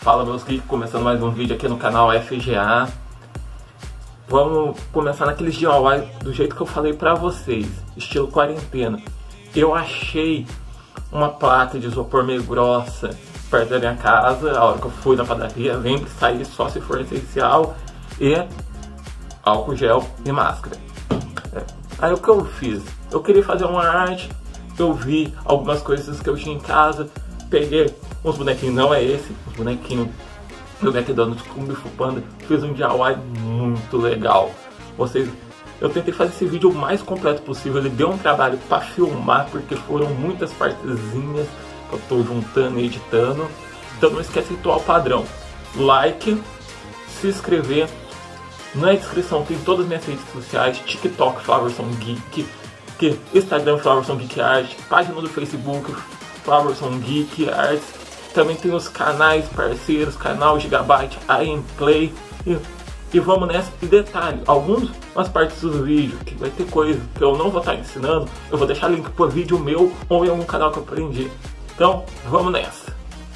Fala meus geeks, começando mais um vídeo aqui no canal FGA. Vamos começar naqueles DIY do jeito que eu falei pra vocês, estilo quarentena. Eu achei uma placa de isopor meio grossa perto da minha casa, a hora que eu fui na padaria. Lembre de sair só se for essencial, e álcool gel e máscara. Aí o que eu fiz? Eu queria fazer uma arte, eu vi algumas coisas que eu tinha em casa, peguei uns bonequinhos, não é esse, os bonequinhos do McDonald's com Kung Fu Panda, fiz um DIY muito legal. Eu tentei fazer esse vídeo o mais completo possível, ele deu um trabalho para filmar, porque foram muitas partezinhas que eu tô juntando e editando. Então não esquece o ritual padrão, like, se inscrever. Na descrição tem todas as minhas redes sociais, TikTok Flowerson Geek, Instagram Flowerson Geek Art, página do Facebook Flowerson Geek Art. Também tem os canais parceiros, canal Gigabyte, Play e vamos nessa. E detalhe, algumas partes do vídeo que vai ter coisa que eu não vou estar ensinando, eu vou deixar link por vídeo meu ou em algum canal que eu aprendi. Então vamos nessa.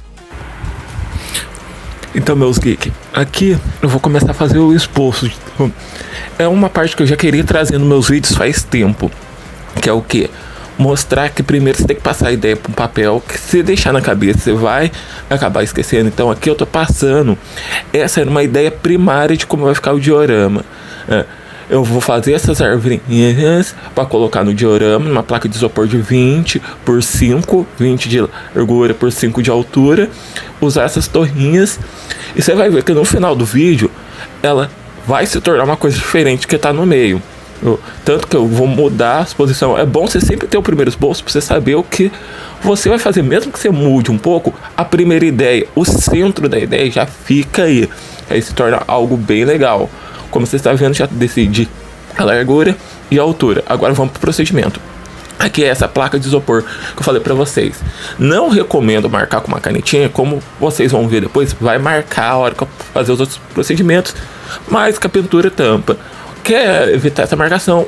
Então meus geeks, aqui eu vou começar a fazer o esboço. É uma parte que eu já queria trazer nos meus vídeos faz tempo, que é o que? Mostrar que primeiro você tem que passar a ideia para um papel, que se deixar na cabeça você vai acabar esquecendo. Então aqui eu tô passando, essa era uma ideia primária de como vai ficar o diorama. Eu vou fazer essas arvorinhas para colocar no diorama, numa placa de isopor de 20 por 5, 20 de largura por 5 de altura, usar essas torrinhas, e você vai ver que no final do vídeo ela vai se tornar uma coisa diferente que tá no meio. Tanto que eu vou mudar a exposição. É bom você sempre ter o primeiro esboço para você saber o que você vai fazer, mesmo que você mude um pouco a primeira ideia, o centro da ideia já fica aí, aí se torna algo bem legal. Como você está vendo, já decidi a largura e a altura. Agora vamos para o procedimento. Aqui é essa placa de isopor que eu falei para vocês. Não recomendo marcar com uma canetinha, como vocês vão ver depois, vai marcar a hora que eu fazer os outros procedimentos, mas com a pintura tampa. Quer evitar essa marcação,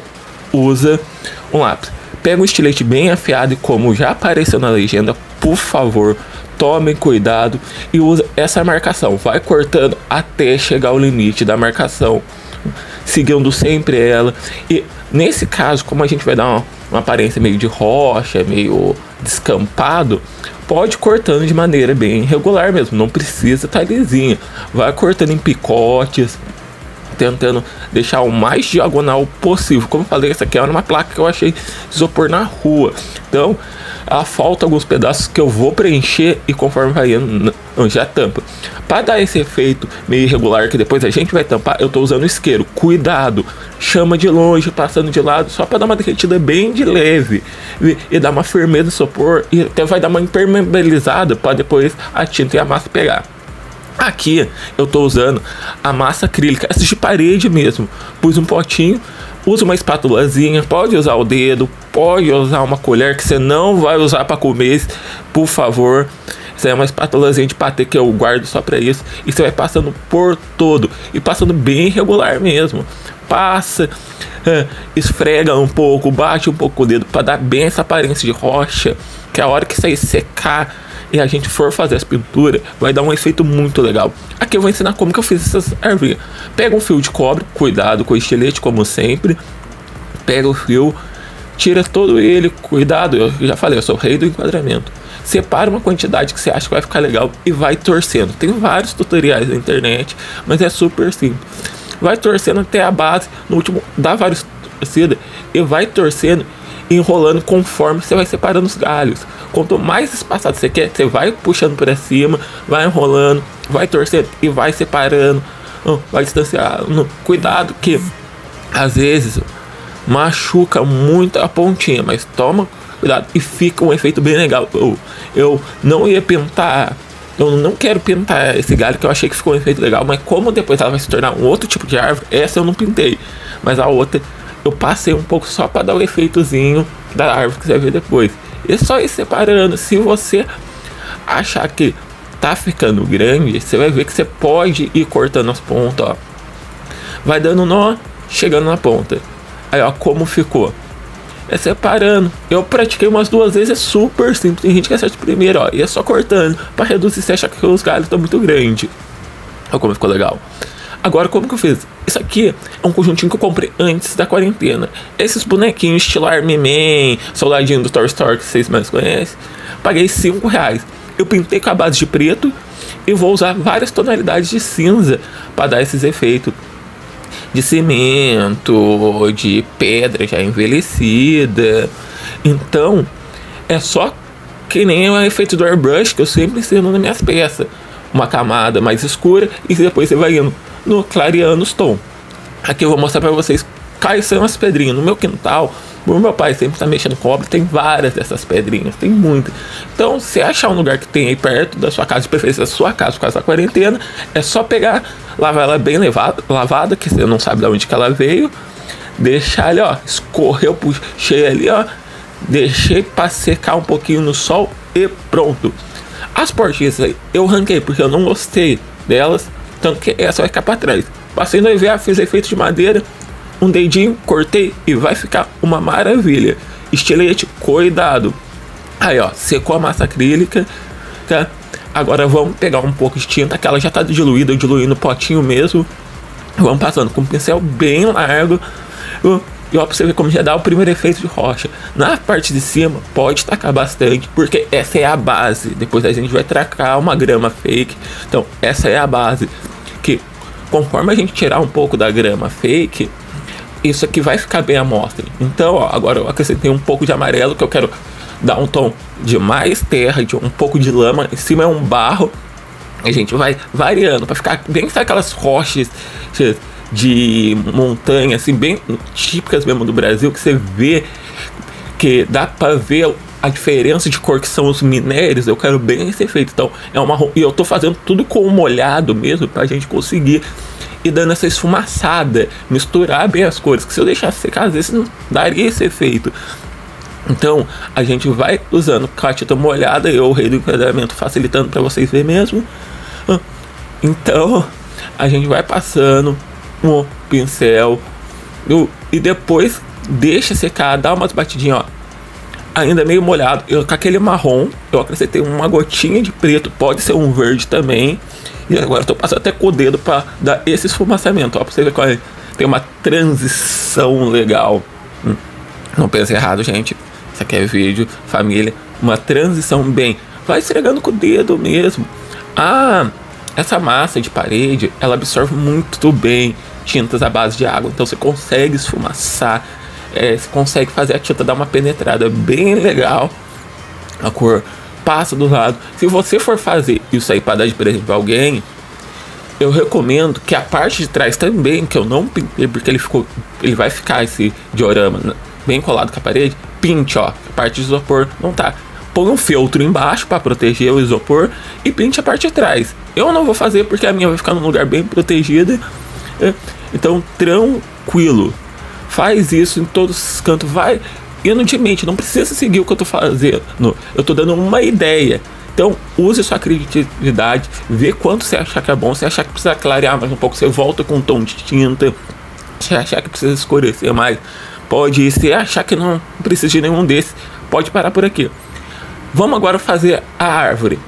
usa um lápis. Pega um estilete bem afiado e, como já apareceu na legenda, por favor, tomem cuidado e usa essa marcação. Vai cortando até chegar ao limite da marcação, seguindo sempre ela. E nesse caso, como a gente vai dar uma aparência meio de rocha, meio descampado, pode ir cortando de maneira bem regular mesmo, não precisa estar lisinha. Vai cortando em picotes, tentando deixar o mais diagonal possível. Como eu falei, essa aqui é uma placa que eu achei isopor na rua, então ela falta alguns pedaços que eu vou preencher e conforme vai indo, já tampa. Para dar esse efeito meio irregular que depois a gente vai tampar, eu tô usando isqueiro. Cuidado, chama de longe, passando de lado, só para dar uma derretida bem de leve e dar uma firmeza no isopor, e até vai dar uma impermeabilizada para depois a tinta e a massa pegar. Aqui eu tô usando a massa acrílica, essa de parede mesmo. Pus um potinho, usa uma espátulazinha, pode usar o dedo, pode usar uma colher que você não vai usar para comer, por favor. Essa é uma espátulazinha de patê que eu guardo só para isso. E você vai passando por todo, e passando bem regular mesmo. Passa, esfrega um pouco, bate um pouco com o dedo para dar bem essa aparência de rocha, que a hora que isso aí secar e a gente for fazer as pinturas, vai dar um efeito muito legal. Aqui eu vou ensinar como que eu fiz essas arvinhas. Pega um fio de cobre, cuidado com o estilete como sempre. Pega o fio, tira todo ele, cuidado, eu já falei, eu sou o rei do enquadramento. Separa uma quantidade que você acha que vai ficar legal e vai torcendo. Tem vários tutoriais na internet, mas é super simples. Vai torcendo até a base, no último dá vários torcidas e vai torcendo, enrolando conforme você vai separando os galhos. Quanto mais espaçado você quer, você vai puxando para cima, vai enrolando, vai torcendo e vai separando, vai distanciando. Cuidado que às vezes machuca muito a pontinha, mas toma cuidado e fica um efeito bem legal. Eu não ia pintar, eu não quero pintar esse galho, que eu achei que ficou um efeito legal, mas como depois ela vai se tornar um outro tipo de árvore, essa eu não pintei, mas a outra eu passei um pouco só para dar o efeitozinho da árvore que você vai ver depois. E só ir separando. Se você achar que tá ficando grande, você vai ver que você pode ir cortando as pontas, ó. Vai dando nó, chegando na ponta. Aí ó, como ficou. é separando. Eu pratiquei umas 2 vezes, é super simples. Tem gente que acerta primeiro, ó, e é só cortando pra reduzir se achar que os galhos estão muito grandes. Olha como ficou legal. Agora, como que eu fiz? Isso aqui é um conjuntinho que eu comprei antes da quarentena. Esses bonequinhos estilo Army Man, soldadinho do Toy Story, que vocês mais conhecem. Paguei R$5. Eu pintei com a base de preto e vou usar várias tonalidades de cinza para dar esses efeitos de cimento, de pedra já envelhecida. Então, é só que nem o efeito do airbrush que eu sempre ensino nas minhas peças. Uma camada mais escura e depois você vai indo no clareando os tons. Aqui eu vou mostrar para vocês quais são as pedrinhas. No meu quintal, o meu pai sempre tá mexendo com cobre, tem várias dessas pedrinhas, tem muitas. Então, se achar um lugar que tem aí perto da sua casa, de preferência da sua casa, por causa da quarentena, é só pegar, lavar ela bem lavada, que você não sabe de onde que ela veio, deixar ali, ó, escorreu, puxei ali, ó, deixei para secar um pouquinho no sol e pronto. As portinhas aí eu ranquei porque eu não gostei delas, tanto que essa vai ficar para trás. Passei no EVA, fiz efeito de madeira, um dedinho, cortei e vai ficar uma maravilha. Estilete, cuidado. Aí, ó, secou a massa acrílica, tá? Agora vamos pegar um pouco de tinta, que ela já tá diluída, eu diluí no potinho mesmo. Vamos passando com um pincel bem largo. E ó, pra você ver como já dá o primeiro efeito de rocha. Na parte de cima, pode tacar bastante, porque essa é a base. Depois a gente vai tracar uma grama fake. Então, essa é a base. Que conforme a gente tirar um pouco da grama fake, isso aqui vai ficar bem à mostra. Então, ó, agora eu acrescentei um pouco de amarelo, que eu quero dar um tom de mais terra, de um pouco de lama. Em cima é um barro. A gente vai variando, para ficar bem, sabe, aquelas rochas de montanha, assim, bem típicas mesmo do Brasil, que você vê, que dá para ver a diferença de cor que são os minérios. Eu quero bem esse efeito. Então, é um marrom, e eu tô fazendo tudo com o molhado mesmo, pra gente conseguir ir dando essa esfumaçada, misturar bem as cores, que se eu deixasse secar, às vezes não daria esse efeito. Então, a gente vai usando com a tinta molhada e o rei do enquadramento facilitando para vocês verem mesmo. Então, a gente vai passando o pincel e depois deixa secar, dá umas batidinhas, ó, ainda meio molhado. Com aquele marrom, eu acrescentei uma gotinha de preto, pode ser um verde também. E agora eu tô passando até com o dedo para dar esse esfumaçamento, ó, pra você ver qual é. Tem uma transição legal. Não pense errado, gente. Isso aqui é vídeo, família. Uma transição bem. Vai esfregando com o dedo mesmo. Essa massa de parede, ela absorve muito bem tintas à base de água. Então você consegue esfumaçar. Você consegue fazer a tinta dar uma penetrada bem legal. A cor passa do lado. Se você for fazer isso aí para dar de presente para alguém, eu recomendo que a parte de trás também, que eu não pintei, porque ele vai ficar esse diorama bem colado com a parede, pinte, ó, a parte de isopor não tá. Põe um feltro embaixo para proteger o isopor e pinte a parte de trás. Eu não vou fazer porque a minha vai ficar num lugar bem protegido. Então, tranquilo. Faz isso em todos os cantos, vai indo de mente, não precisa seguir o que eu tô fazendo. Eu tô dando uma ideia. Então, use sua criatividade, vê quanto você achar que é bom. Se achar que precisa clarear mais um pouco, você volta com um tom de tinta. Se achar que precisa escurecer mais, pode ir. Se achar que não precisa de nenhum desses, pode parar por aqui. Vamos agora fazer a árvore.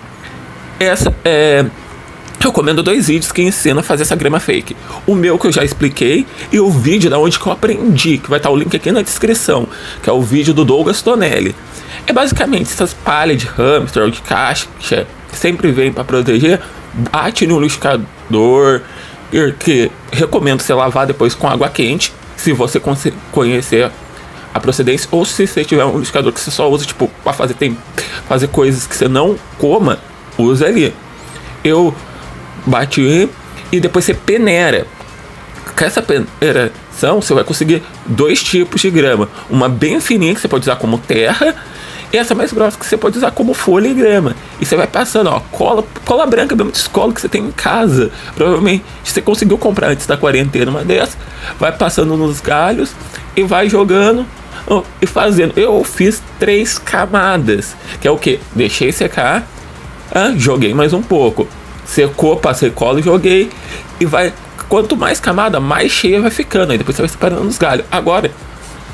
Eu recomendo 2 vídeos que ensinam a fazer essa grama fake. O meu, que eu já expliquei, e o vídeo da onde que eu aprendi, que vai estar o link aqui na descrição, que é o vídeo do Douglas Tonelli. É basicamente essas palhas de hamster ou de caixa que sempre vem para proteger. Bate no liquidificador, que recomendo você lavar depois com água quente, se você conhecer a procedência, ou se você tiver um liquidificador que você só usa tipo para fazer coisas que você não coma, usa ali. Eu bati e depois você peneira. Com essa peneiração você vai conseguir 2 tipos de grama. Uma bem fininha que você pode usar como terra, e essa mais grossa que você pode usar como folha e grama. E você vai passando, ó, cola branca mesmo de escola que você tem em casa. Provavelmente você conseguiu comprar antes da quarentena uma dessa. Vai passando nos galhos e vai jogando e fazendo. Eu fiz 3 camadas, que é o que? Deixei secar, joguei mais um pouco. Secou, passei cola e joguei. E vai, quanto mais camada, mais cheia vai ficando. Aí depois você vai separando os galhos. Agora,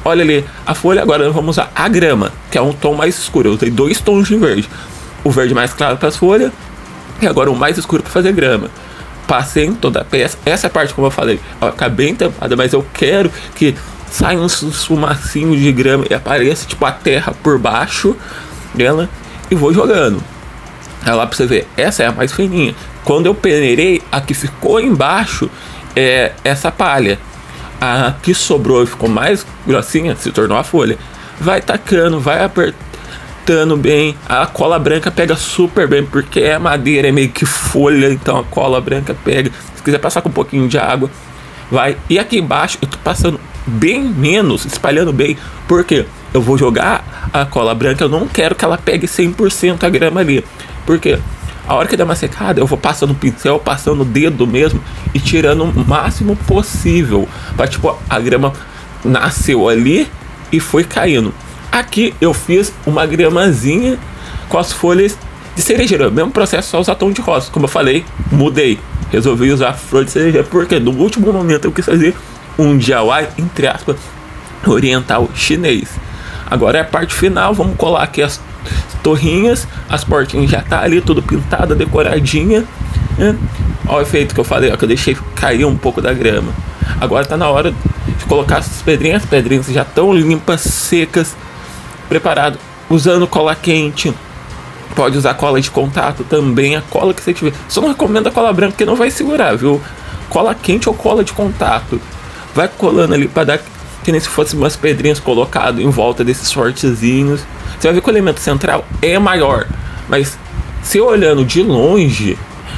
olha ali a folha. Agora nós vamos usar a grama, que é um tom mais escuro. Eu usei 2 tons de verde. O verde mais claro para as folhas e agora o mais escuro para fazer grama. Passei em toda a peça. Essa parte, como eu falei, ela fica bem tampada, mas eu quero que saia um fumacinho de grama e apareça tipo a terra por baixo dela. E vou jogando. Olha lá pra você ver, essa é a mais fininha. Quando eu peneirei, a que ficou embaixo é essa palha. A que sobrou e ficou mais grossinha se tornou a folha. Vai tacando, vai apertando bem. A cola branca pega super bem, porque é madeira, é meio que folha, então a cola branca pega. Se quiser passar com um pouquinho de água, vai. E aqui embaixo eu tô passando bem menos, espalhando bem, porque eu vou jogar a cola branca, eu não quero que ela pegue 100% a grama ali, porque a hora que der uma secada, eu vou passando o pincel, passando o dedo mesmo e tirando o máximo possível, para tipo, a grama nasceu ali e foi caindo. Aqui eu fiz uma gramazinha com as folhas de cerejeira, mesmo processo, só usar tom de rosa. Como eu falei, mudei, resolvi usar flor de cerejeira, porque no último momento eu quis fazer um DIY, entre aspas, oriental chinês. Agora é a parte final, vamos colar aqui as torrinhas, as portinhas já tá ali, tudo pintada, decoradinha, né? Olha o efeito que eu falei, ó, que eu deixei cair um pouco da grama. Agora tá na hora de colocar as pedrinhas já estão limpas, secas, preparado, usando cola quente. Pode usar cola de contato também, a cola que você tiver. Só não recomendo a cola branca, porque não vai segurar, viu? Cola quente ou cola de contato. Vai colando ali para dar que nem se fosse umas pedrinhas colocado em volta desses sortezinhos. Você vai ver que o elemento central é maior, mas se olhando de longe,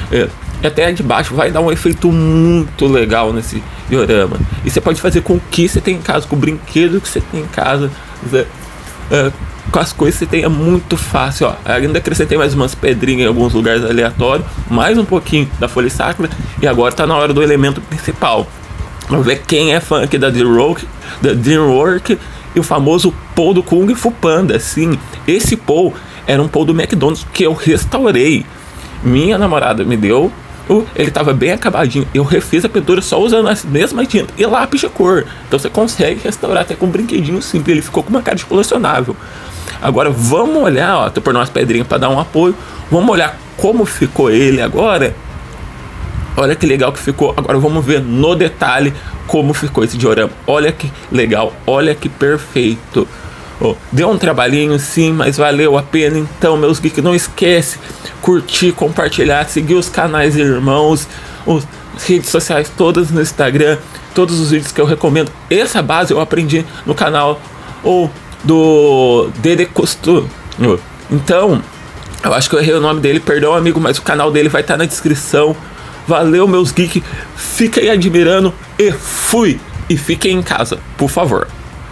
até de baixo, vai dar um efeito muito legal nesse diorama. E você pode fazer com o que você tem em casa, com o brinquedo que você tem em casa, com as coisas que você tem, é muito fácil, ó. Ainda acrescentei mais umas pedrinhas em alguns lugares aleatórios, mais um pouquinho da folha sacra, e agora tá na hora do elemento principal. Vamos ver quem é fã aqui da DreamWorks e o famoso Paul do Kung Fu Panda. Sim, esse Paul era um Paul do McDonald's que eu restaurei. Minha namorada me deu, ele tava bem acabadinho. Eu refiz a pintura só usando as mesmas tintas e lápis de cor. Então você consegue restaurar até com um brinquedinho simples. Ele ficou com uma cara de colecionável. Agora vamos olhar, ó, tô por umas pedrinhas para dar um apoio. Vamos olhar como ficou ele agora. Olha que legal que ficou. Agora vamos ver no detalhe como ficou esse diorama. Olha que legal, olha que perfeito. Deu um trabalhinho sim, mas valeu a pena. Então, meus geeks, não esquece curtir, compartilhar, seguir os canais irmãos, as redes sociais todas no Instagram, todos os vídeos que eu recomendo. Essa base eu aprendi no canal do Dede Costu. Então, eu acho que eu errei o nome dele, perdão amigo, mas o canal dele vai estar na descrição. Valeu, meus geeks, fiquem admirando e fui! E fiquem em casa, por favor.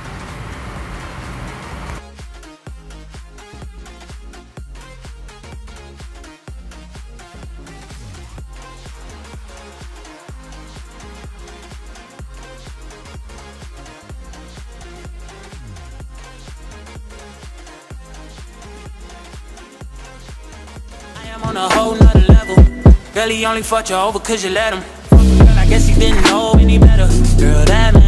On a whole nother level. Girl, he only fucked you over cause you let him. Girl, I guess he didn't know any better. Girl, that man